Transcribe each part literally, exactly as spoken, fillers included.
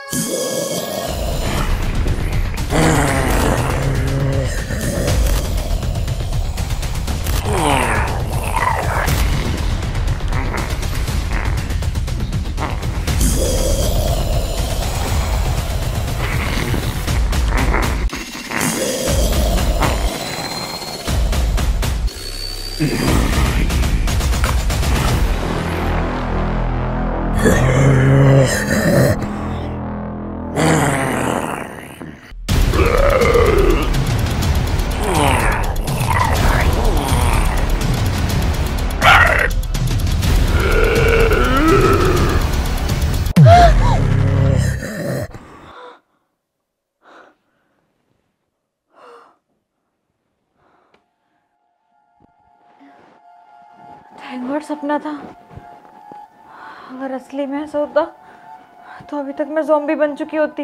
Thank God सपना था। अगर असली में ऐसा होता तो अभी तक मैं ज़ॉम्बी बन चुकी होती।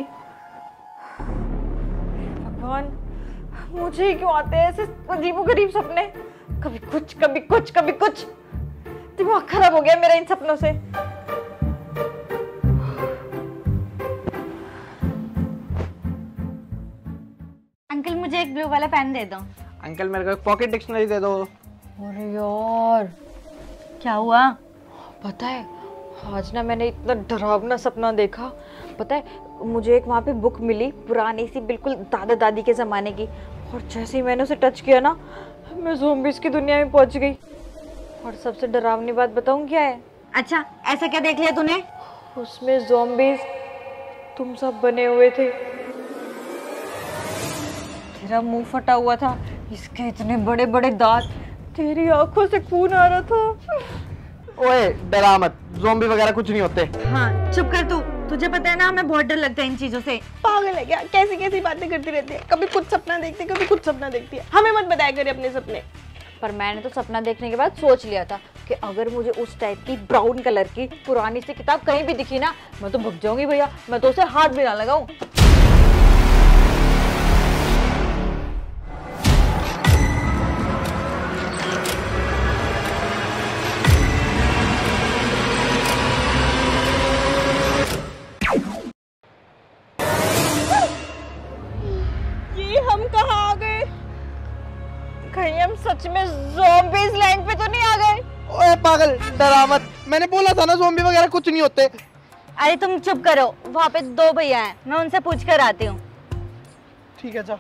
भगवान, मुझे ही क्यों आते हैं ऐसे अजीबोगरीब सपने? कभी कुछ कभी कुछ कभी कुछ। दिमाग खराब हो गया मेरा इन सपनों से। अंकल मुझे एक ब्लू वाला पेन दे दो। अंकल मेरे को एक पॉकेट डिक्शनरी दे दो। अरे यार, क्या हुआ? पता है आज ना मैंने इतना डरावना सपना देखा। पता है मुझे एक वहाँ पे बुक मिली पुरानी सी, बिल्कुल दादा दादी के ज़माने की, और जैसे ही मैंने उसे टच किया ना मैं ज़ॉम्बीज़ की दुनिया में पहुँच गई। और सबसे डरावनी बात बताऊँ क्या है? अच्छा, ऐसा क्या देख लिया तूने? उसमें ज़ॉम्बीज़ तुम सब बने हुए थे। तेरा मुंह फटा हुआ था, इसके इतने बड़े बड़े दांत, तेरी आंखों से खून आ रहा था। ओए डरा मत, ज़ॉम्बी वगैरह कुछ नहीं होते। हाँ चुप कर तू, तुझे पता है ना हमें बहुत डर लगता है इन चीजों से। पागल है क्या? कैसी कैसी बातें करती रहती है, कभी कुछ सपना देखती है कभी कुछ सपना देखती है। हमें मत बताया करे अपने सपने। पर मैंने तो सपना देखने के बाद सोच लिया था कि अगर मुझे उस टाइप की ब्राउन कलर की पुरानी सी किताब कहीं भी दिखी ना, मैं तो भग जाऊंगी भैया, मैं तो उसे हाथ भी ना लगाऊं। ये हम कहाँ आ गए? कहीं हम सच में ज़ॉम्बीज़ लैंड पे तो नहीं आ गए? ओए पागल, डरा मत, मैंने बोला था ना ज़ॉम्बी वगैरह कुछ नहीं होते। अरे तुम चुप करो, वहाँ पे दो भैया हैं, मैं उनसे पूछ कर आती हूँ। ठीक है जा।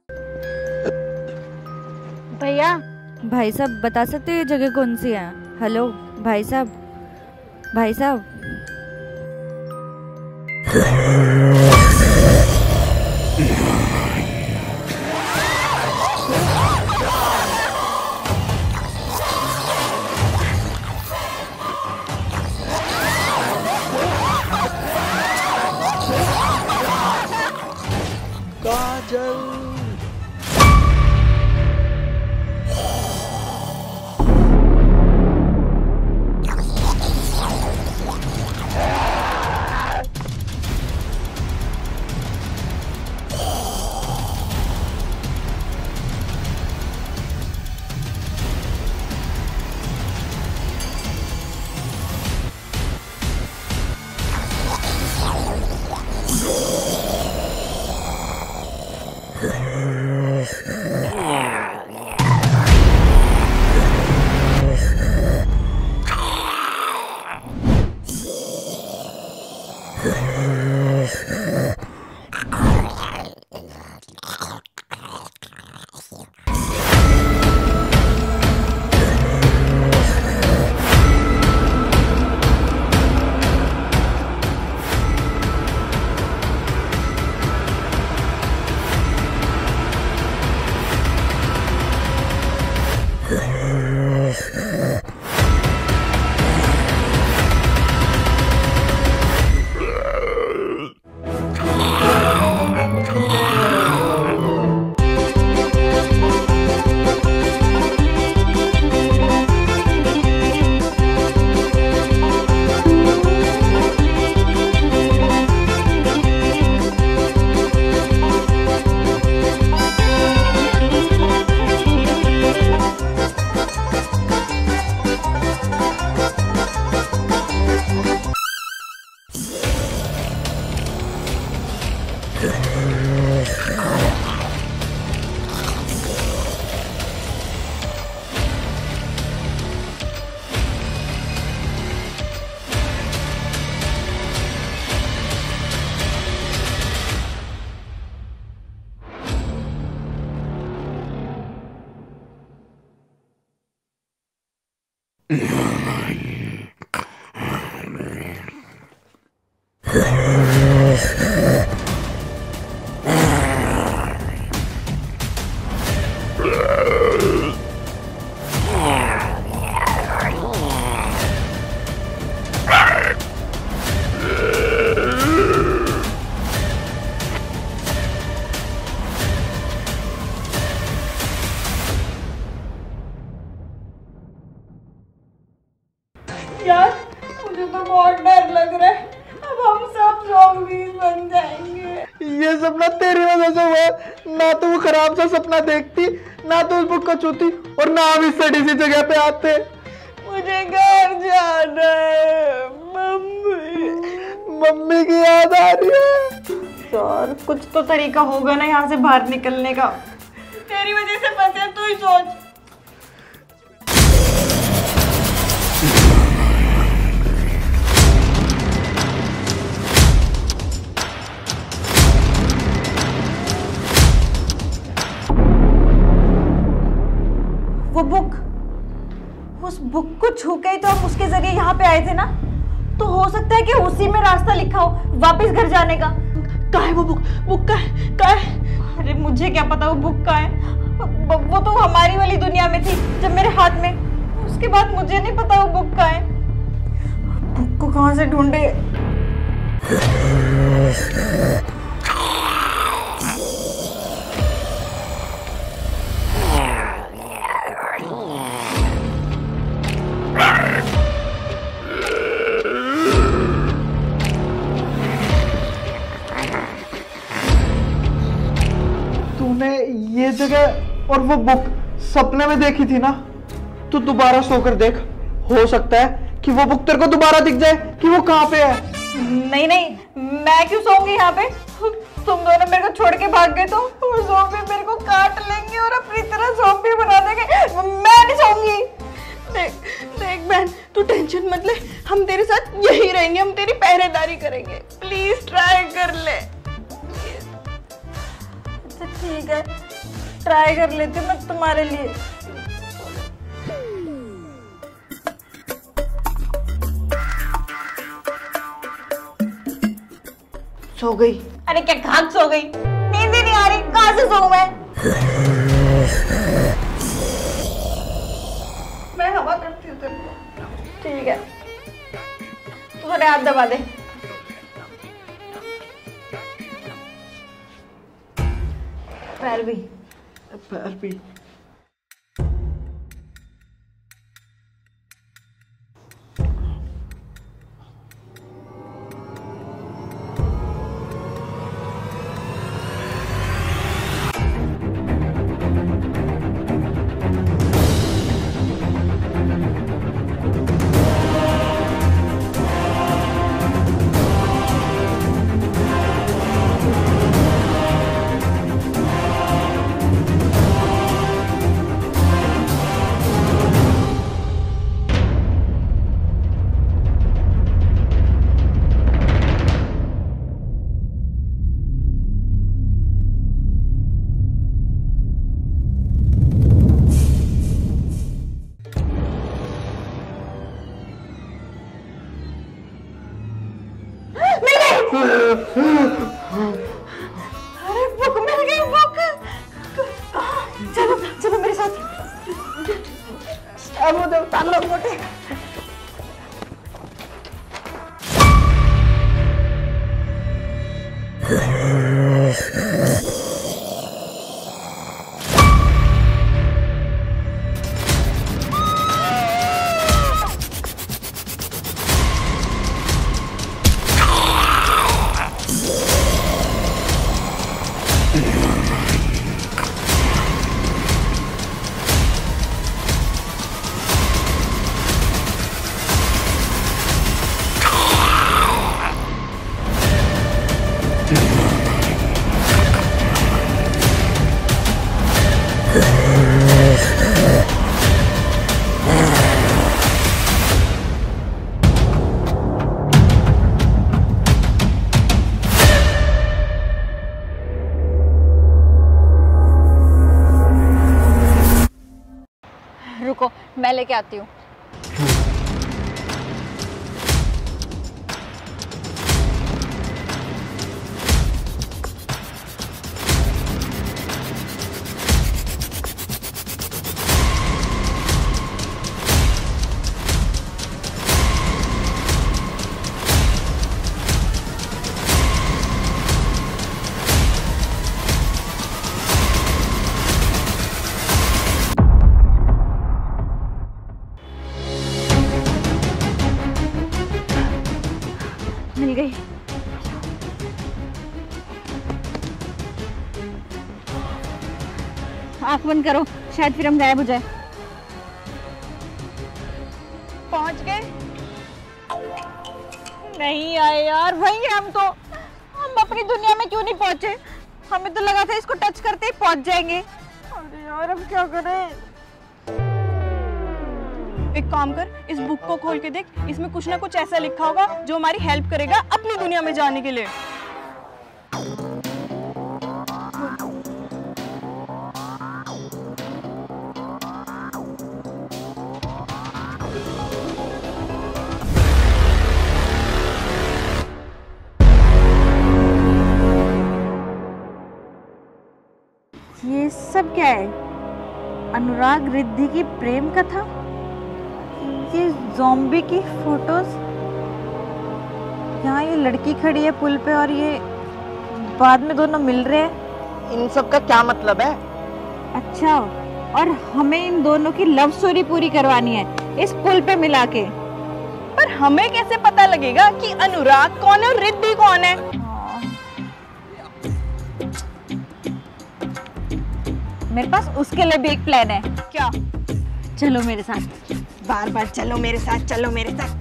भैया भाई साहब बता सकते हो ये जगह कौन सी है? हेलो भाई साहब, भाई साहब। काजल। यार मुझे तो बहुत डर लग रहा है, अब हम सब ज़ॉम्बीज़ बन जाएंगे। ये सपना तेरी वजह से हुआ है। ना तो वो खराब सा सपना देखती, ना तो उस बुक को छूती, और ना हम इस सड़ी सी जगह पे आते। मुझे घर जाना है, मम्मी मम्मी की याद आ रही है। यार कुछ तो तरीका होगा ना यहाँ से बाहर निकलने का। तेरी वजह से फंसे, तू ही सोच। वो बुक, उस बुक को छू के ही तो हम उसके जरिए यहाँ पे आए थे ना, तो हो सकता है कि उसी में रास्ता लिखा हो वापस घर जाने का। कहाँ है वो बुक? बुक कहाँ है? कहाँ है? अरे मुझे क्या पता वो बुक कहाँ है। वो तो हमारी वाली दुनिया में थी जब मेरे हाथ में, उसके बाद मुझे नहीं पता वो बुक कहाँ है। बुक को कहाँ से ढूंढे? तूने ये जगह और वो बुक सपने में देखी थी ना, तू दोबारा सोकर देख। हो सकता है कि वो बुक तेरे को दोबारा दिख जाए कि वो कहाँ पे है। नहीं नहीं, मैं क्यों सोऊंगी यहाँ पे? तुम दोनों मेरे को छोड़ के भाग गए तो वो ज़ॉम्बी मेरे को काट लेंगे और अपनी तरह ज़ॉम्बी बना देंगे। मैं नहीं सोऊंगी। देख देख बहन, तू टेंशन मत ले, हम तेरे साथ यही रहेंगे, हम तेरी पहरेदारी करेंगे। प्लीज ट्राई कर ले। अच्छा ठीक है, ट्राई कर लेती हूँ मैं तुम्हारे लिए। सो गई? अरे क्या घात सो गई? नींद ही नहीं आ रही, कहाँ से सोऊं मैं? मैं हवा करती हूँ तेरे को। ठीक है, तू थोड़े हाथ दबा दे। पैर भी। पैर भी। अरे बुक मिल गई, बुक। चलो चलो मेरे साथ। अब वो दो तालो मोटे। रुको, मैं लेके आती हूँ। मिल गई। आंख बंद करो, शायद फिर हम गायब हो जाए। पहुंच गए? नहीं आए यार, वही हम तो। हम अपनी दुनिया में क्यों नहीं पहुंचे? हमें तो लगा था इसको टच करते ही पहुंच जाएंगे। अरे यार अब क्या करें? एक काम कर, इस बुक को खोल के देख, इसमें कुछ ना कुछ ऐसा लिखा होगा जो हमारी हेल्प करेगा अपनी दुनिया में जाने के लिए। ये सब क्या है? अनुराग रिद्धि की प्रेम कथा, ये ज़ॉम्बी की फोटोज, यहाँ ये लड़की खड़ी है पुल पे और ये बाद में दोनों मिल रहे हैं। इन सब का क्या मतलब है? अच्छा, और हमें इन दोनों की लव स्टोरी पूरी करवानी है इस पुल पे मिला के। पर हमें कैसे पता लगेगा कि अनुराग कौन है और रिद्धि कौन है? मेरे पास उसके लिए भी एक प्लान है। क्या? चलो मेरे साथ। बार बार चलो मेरे साथ, चलो मेरे साथ।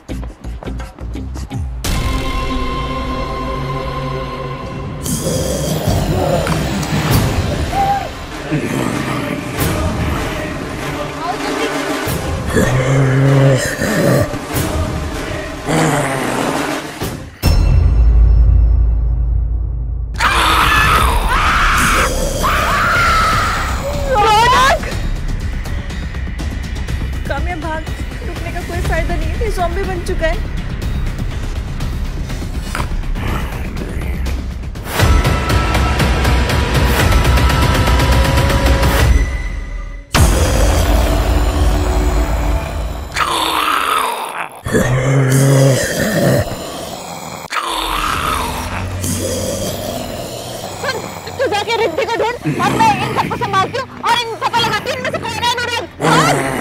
कामयाब भाग, रुकने का कोई फायदा नहीं है, ज़ॉम्बी बन चुका है। तू जाके रिद्धि को ढूंढ और मैं इन सबको संभालती हूँ और इन सबको लगाती हूँ, इनमें से कोई ना अनुराग।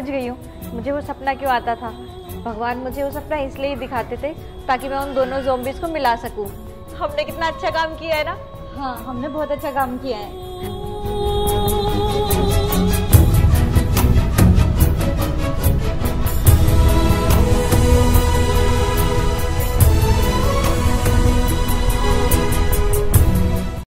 समझ गई हूँ मुझे वो सपना क्यों आता था। भगवान मुझे वो सपना इसलिए ही दिखाते थे ताकि मैं उन दोनों ज़ॉम्बीज़ को मिला सकूँ। हमने कितना अच्छा काम किया है ना। हाँ, हमने बहुत अच्छा काम किया है।